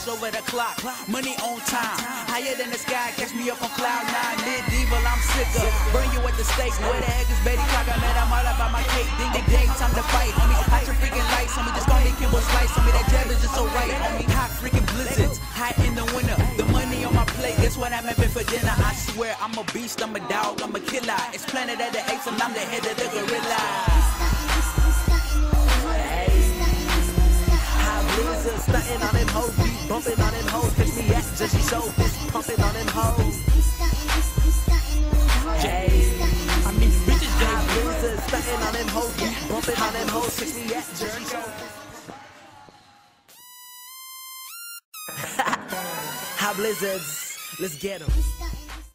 cash over the clock. Money on time, higher than the sky. Catch me up on cloud 9. Medieval, I'm sicker. Burn you at the stake. Where the heck is Betty Clock? I met I'm all about my cake. Ding ding ding, time to fight. Homie, hot your freaking lights. Homie, just call me Kimbo Slice. Homie, that jab is just so right. Homie, hot freaking blizzards. Hot in the winter. The money on my plate. Guess what I'm having for dinner? I swear I'm a beast. I'm a dog. I'm a killer. It's Planet of the Apes and I'm the head of the gorilla. Stuntin' on them hoes, beat bumpin' on them hoes. Catch me at Jersey Show, fist pumpin' on them hoes. Hey, I mean, bitches high blizzards, stuntin' on them hoes, beat bumpin' on them hoes. Catch me at Jersey Show. High blizzards, let's get 'em.